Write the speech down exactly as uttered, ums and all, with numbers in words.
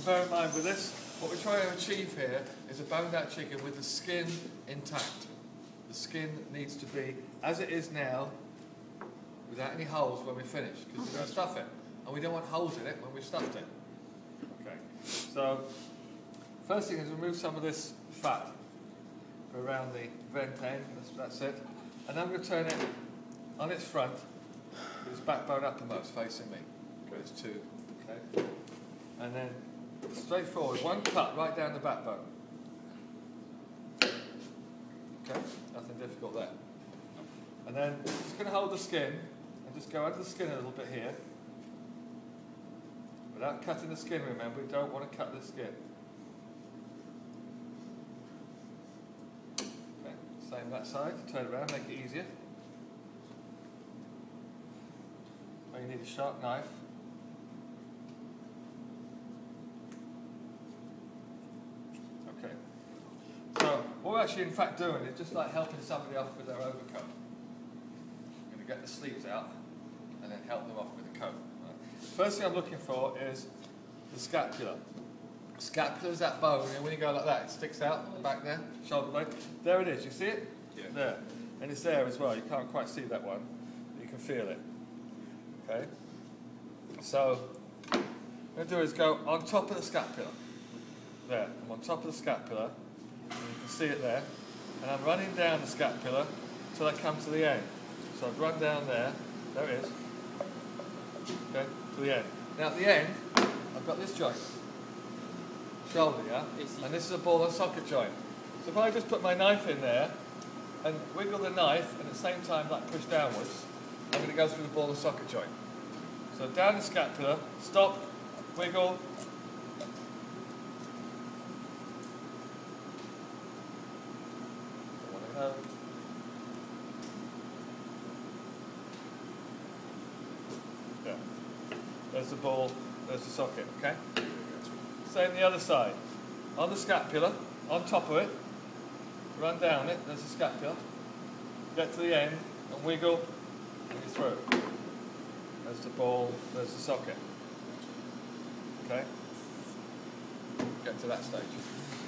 bear in mind with this, what we're trying to achieve here is a boned out chicken with the skin intact. The skin needs to be as it is now, without any holes when we finish, because we're going to stuff it, and we don't want holes in it when we've stuffed it. Okay, so first thing is remove some of this fat around the vent end, that's, that's it, and I'm going to turn it on its front with its backbone uppermost facing me. There's two, okay, and then straight forward, one cut right down the backbone. Okay, nothing difficult there. And then just going to hold the skin and just go under the skin a little bit here. Without cutting the skin, remember, we don't want to cut the skin. Okay, same that side, turn it around, make it easier. Now you need a sharp knife. Okay. So what we're actually in fact doing is just like helping somebody off with their overcoat. I'm going to get the sleeves out and then help them off with the coat. Right. First thing I'm looking for is the scapula. Scapula is that bone, and when you go like that, it sticks out the back there, shoulder blade. There it is, you see it? Yeah. There. And it's there as well, you can't quite see that one, but you can feel it. Okay? So, what I'm going to do is go on top of the scapula. There, I'm on top of the scapula, and you can see it there, and I'm running down the scapula until I come to the end. So I've run down there, there it is, okay, to the end. Now at the end, I've got this joint, shoulder, yeah, and this is a ball and socket joint. So if I just put my knife in there and wiggle the knife and at the same time like push downwards, I'm going to go through the ball and socket joint. So down the scapula, stop, wiggle, Um, yeah. There's the ball, there's the socket, okay? Same the other side. On the scapula, on top of it, run down it, there's the scapula, get to the end and wiggle and you're through. There's the ball, there's the socket. Okay? Get to that stage.